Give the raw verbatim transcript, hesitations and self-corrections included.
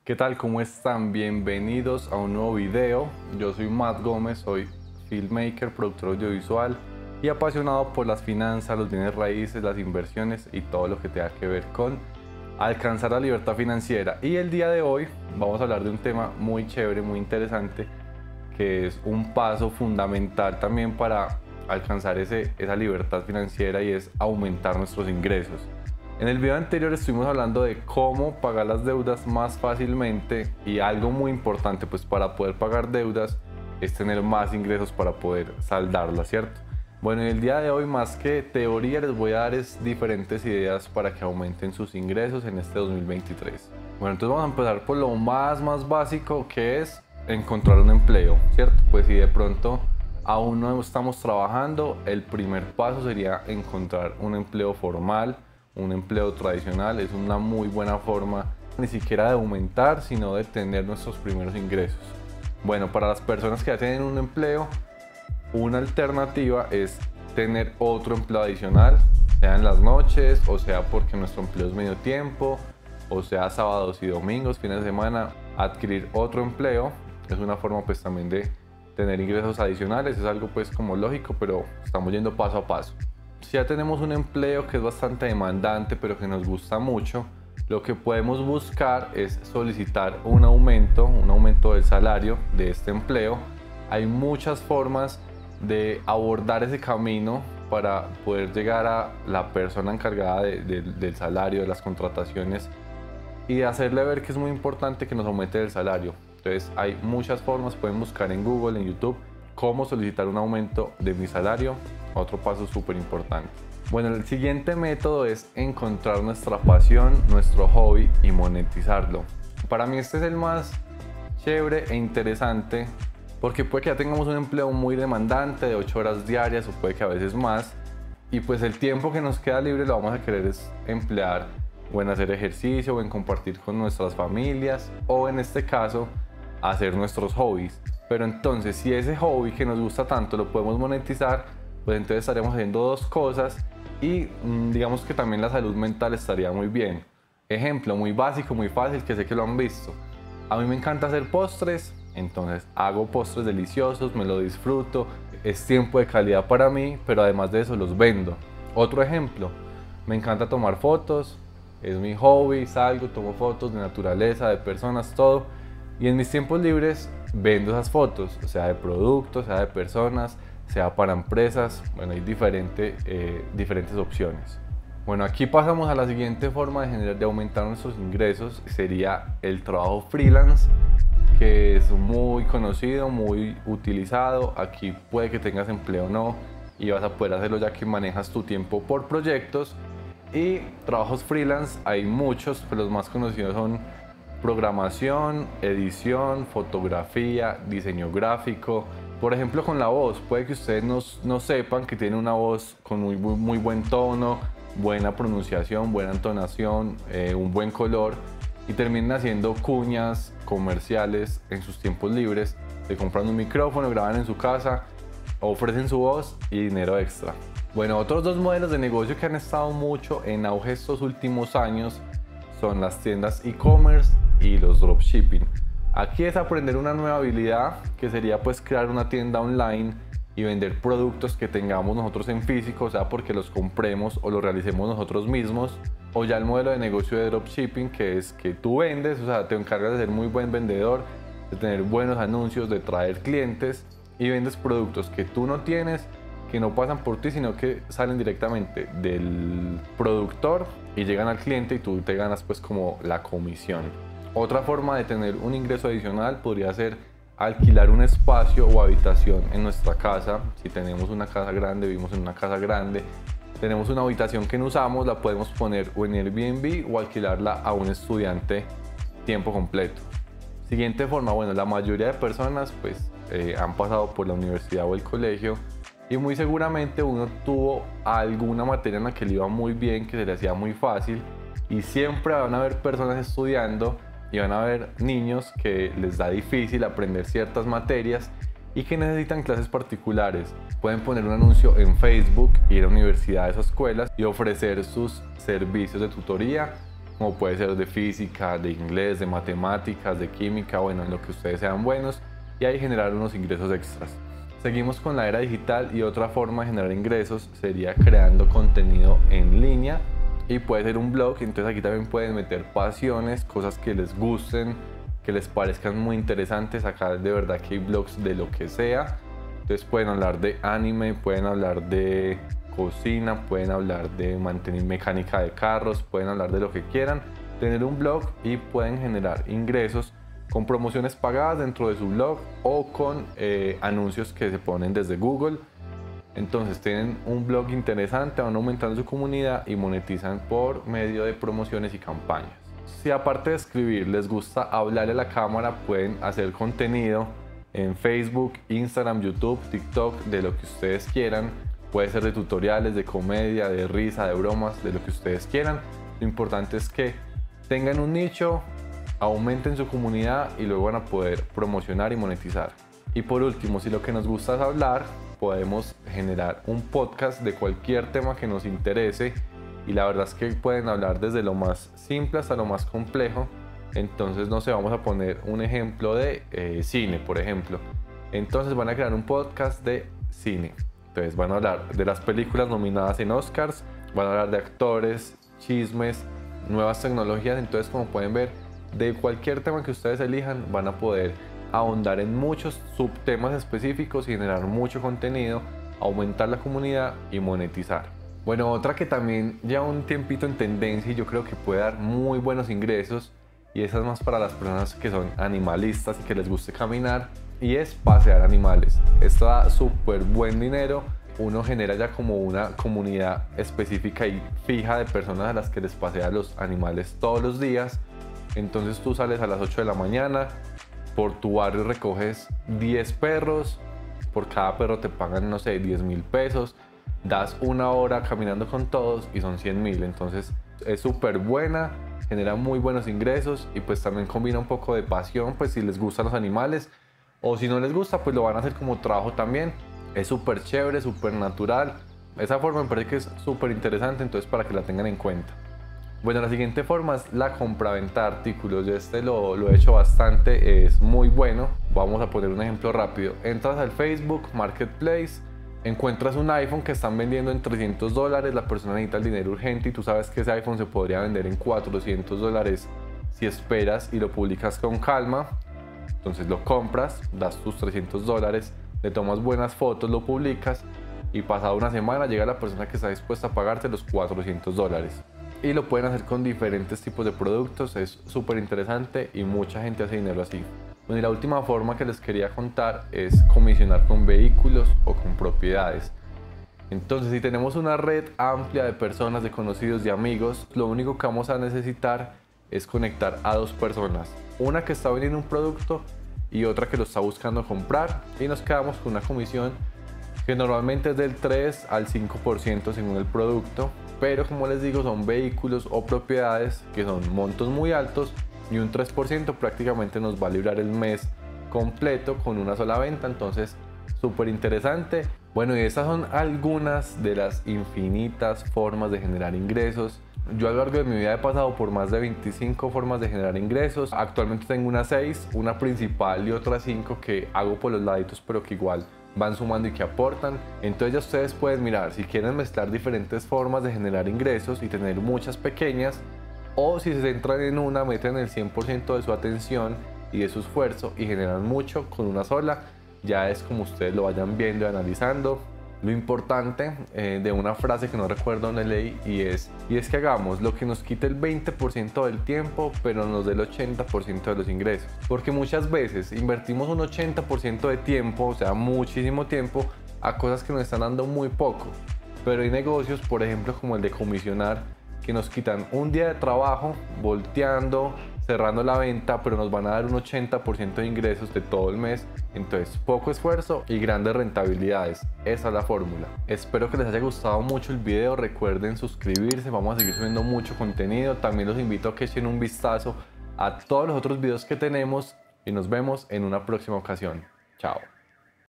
¿Qué tal? ¿Cómo están? Bienvenidos a un nuevo video. Yo soy Matt Gómez, soy filmmaker, productor audiovisual y apasionado por las finanzas, los bienes raíces, las inversiones y todo lo que tenga que ver con alcanzar la libertad financiera. Y el día de hoy vamos a hablar de un tema muy chévere, muy interesante, que es un paso fundamental también para alcanzar ese, esa libertad financiera, y es aumentar nuestros ingresos. En el video anterior estuvimos hablando de cómo pagar las deudas más fácilmente, y algo muy importante pues para poder pagar deudas es tener más ingresos para poder saldarlas, ¿cierto? Bueno, y el día de hoy, más que teoría, les voy a dar es diferentes ideas para que aumenten sus ingresos en este dos mil veintitrés. Bueno, entonces vamos a empezar por lo más más básico, que es encontrar un empleo, ¿cierto? Pues si de pronto aún no estamos trabajando, el primer paso sería encontrar un empleo formal, un empleo tradicional. Es una muy buena forma ni siquiera de aumentar, sino de tener nuestros primeros ingresos. Bueno, para las personas que ya tienen un empleo, una alternativa es tener otro empleo adicional, sea en las noches, o sea porque nuestro empleo es medio tiempo, o sea sábados y domingos, fines de semana. Adquirir otro empleo es una forma pues también de tener ingresos adicionales. Es algo pues como lógico, pero estamos yendo paso a paso. Si ya tenemos un empleo que es bastante demandante pero que nos gusta mucho, lo que podemos buscar es solicitar un aumento, un aumento del salario de este empleo. Hay muchas formas de abordar ese camino para poder llegar a la persona encargada de, de, del salario, de las contrataciones, y hacerle ver que es muy importante que nos aumente el salario. Entonces hay muchas formas, pueden buscar en Google, en YouTube, cómo solicitar un aumento de mi salario. Otro paso súper importante. Bueno, el siguiente método es encontrar nuestra pasión, nuestro hobby, y monetizarlo. Para mí este es el más chévere e interesante, porque puede que ya tengamos un empleo muy demandante de ocho horas diarias, o puede que a veces más, y pues el tiempo que nos queda libre lo vamos a querer es emplear o en hacer ejercicio, o en compartir con nuestras familias, o en este caso hacer nuestros hobbies. Pero entonces, si ese hobby que nos gusta tanto lo podemos monetizar, pues entonces estaremos haciendo dos cosas, y digamos que también la salud mental estaría muy bien. Ejemplo muy básico, muy fácil, que sé que lo han visto. A mí me encanta hacer postres, entonces hago postres deliciosos, me lo disfruto, es tiempo de calidad para mí, pero además de eso los vendo. Otro ejemplo, me encanta tomar fotos, es mi hobby, salgo, tomo fotos de naturaleza, de personas, todo, y en mis tiempos libres vendo esas fotos, o sea de productos, sea de personas, sea para empresas. Bueno, hay diferente, eh, diferentes opciones. Bueno, aquí pasamos a la siguiente forma de, generar, de aumentar nuestros ingresos. Sería el trabajo freelance, que es muy conocido, muy utilizado. Aquí puede que tengas empleo o no, y vas a poder hacerlo ya que manejas tu tiempo por proyectos. Y trabajos freelance hay muchos, pero los más conocidos son programación, edición, fotografía, diseño gráfico. Por ejemplo, con la voz, puede que ustedes no, no sepan que tiene una voz con muy, muy, muy buen tono, buena pronunciación, buena entonación, eh, un buen color, y terminen haciendo cuñas comerciales en sus tiempos libres. Se compran un micrófono, graban en su casa, ofrecen su voz y dinero extra. Bueno, otros dos modelos de negocio que han estado mucho en auge estos últimos años son las tiendas e-commerce y los dropshipping. Aquí es aprender una nueva habilidad, que sería pues crear una tienda online y vender productos que tengamos nosotros en físico, o sea porque los compremos o los realicemos nosotros mismos. O ya el modelo de negocio de dropshipping, que es que tú vendes, o sea te encargas de ser muy buen vendedor, de tener buenos anuncios, de traer clientes, y vendes productos que tú no tienes, que no pasan por ti, sino que salen directamente del productor y llegan al cliente, y tú te ganas pues como la comisión. Otra forma de tener un ingreso adicional podría ser alquilar un espacio o habitación en nuestra casa. Si tenemos una casa grande, vivimos en una casa grande, tenemos una habitación que no usamos, la podemos poner o en Airbnb o alquilarla a un estudiante tiempo completo. Siguiente forma, bueno, la mayoría de personas pues eh, han pasado por la universidad o el colegio, y muy seguramente uno tuvo alguna materia en la que le iba muy bien, que se le hacía muy fácil, y siempre van a haber personas estudiando y van a haber niños que les da difícil aprender ciertas materias y que necesitan clases particulares. Pueden poner un anuncio en Facebook, ir a universidades o escuelas y ofrecer sus servicios de tutoría como puede ser de física, de inglés, de matemáticas, de química, bueno, en lo que ustedes sean buenos, y ahí generar unos ingresos extras. Seguimos con la era digital y otra forma de generar ingresos sería creando contenido en línea, y puede ser un blog. Entonces aquí también pueden meter pasiones, cosas que les gusten, que les parezcan muy interesantes. Acá de verdad que hay blogs de lo que sea. Entonces pueden hablar de anime, pueden hablar de cocina, pueden hablar de mantener mecánica de carros, pueden hablar de lo que quieran, tener un blog y pueden generar ingresos con promociones pagadas dentro de su blog o con eh, anuncios que se ponen desde Google. Entonces tienen un blog interesante, van aumentando su comunidad y monetizan por medio de promociones y campañas. Si aparte de escribir les gusta hablarle a la cámara, pueden hacer contenido en Facebook, Instagram, YouTube, TikTok, de lo que ustedes quieran. Puede ser de tutoriales, de comedia, de risa, de bromas, de lo que ustedes quieran. Lo importante es que tengan un nicho, aumenten su comunidad y luego van a poder promocionar y monetizar. Y por último, si lo que nos gusta es hablar, podemos generar un podcast de cualquier tema que nos interese, y la verdad es que pueden hablar desde lo más simple hasta lo más complejo. Entonces, no sé, vamos a poner un ejemplo de eh, cine, por ejemplo. Entonces van a crear un podcast de cine. Entonces van a hablar de las películas nominadas en Oscars, van a hablar de actores, chismes, nuevas tecnologías. Entonces, como pueden ver, de cualquier tema que ustedes elijan van a poder ahondar en muchos subtemas específicos y generar mucho contenido, aumentar la comunidad y monetizar. Bueno, otra que también lleva un tiempito en tendencia y yo creo que puede dar muy buenos ingresos, y esa es más para las personas que son animalistas y que les guste caminar, y es pasear animales. Esto da súper buen dinero. Uno genera ya como una comunidad específica y fija de personas a las que les pasea los animales todos los días. Entonces tú sales a las ocho de la mañana, por tu barrio recoges diez perros, por cada perro te pagan, no sé, diez mil pesos, das una hora caminando con todos y son cien mil. Entonces es súper buena, genera muy buenos ingresos y pues también combina un poco de pasión, pues si les gustan los animales, o si no les gusta, pues lo van a hacer como trabajo también. Es súper chévere, súper natural. Esa forma me parece que es súper interesante, entonces para que la tengan en cuenta. Bueno, la siguiente forma es la compraventa de artículos. Yo este lo, lo he hecho bastante, es muy bueno. Vamos a poner un ejemplo rápido. Entras al Facebook Marketplace, encuentras un iPhone que están vendiendo en trescientos dólares, la persona necesita el dinero urgente y tú sabes que ese iPhone se podría vender en cuatrocientos dólares si esperas y lo publicas con calma. Entonces lo compras, das tus trescientos dólares, le tomas buenas fotos, lo publicas y pasada una semana llega la persona que está dispuesta a pagarte los cuatrocientos dólares. Y lo pueden hacer con diferentes tipos de productos, es súper interesante y mucha gente hace dinero así. Bueno, y la última forma que les quería contar es comisionar con vehículos o con propiedades. Entonces, si tenemos una red amplia de personas, de conocidos, de amigos, lo único que vamos a necesitar es conectar a dos personas. Una que está vendiendo un producto y otra que lo está buscando comprar, y nos quedamos con una comisión que normalmente es del tres al cinco por ciento según el producto. Pero como les digo, son vehículos o propiedades que son montos muy altos y un tres por ciento prácticamente nos va a librar el mes completo con una sola venta. Entonces, súper interesante. Bueno, y estas son algunas de las infinitas formas de generar ingresos. Yo a lo largo de mi vida he pasado por más de veinticinco formas de generar ingresos. Actualmente tengo unas seis, una principal y otras cinco que hago por los laditos, pero que igual van sumando y que aportan. Entonces ya ustedes pueden mirar si quieren mezclar diferentes formas de generar ingresos y tener muchas pequeñas, o si se centran en una, meten el cien por ciento de su atención y de su esfuerzo y generan mucho con una sola. Ya es como ustedes lo vayan viendo y analizando. Lo importante eh, de una frase que no recuerdo dónde leí, y es, y es que hagamos lo que nos quite el veinte por ciento del tiempo, pero nos dé el ochenta por ciento de los ingresos. Porque muchas veces invertimos un ochenta por ciento de tiempo, o sea, muchísimo tiempo, a cosas que nos están dando muy poco. Pero hay negocios, por ejemplo, como el de comisionar, que nos quitan un día de trabajo volteando, cerrando la venta, pero nos van a dar un ochenta por ciento de ingresos de todo el mes. Entonces, poco esfuerzo y grandes rentabilidades. Esa es la fórmula. Espero que les haya gustado mucho el video. Recuerden suscribirse, vamos a seguir subiendo mucho contenido. También los invito a que echen un vistazo a todos los otros videos que tenemos y nos vemos en una próxima ocasión. Chao.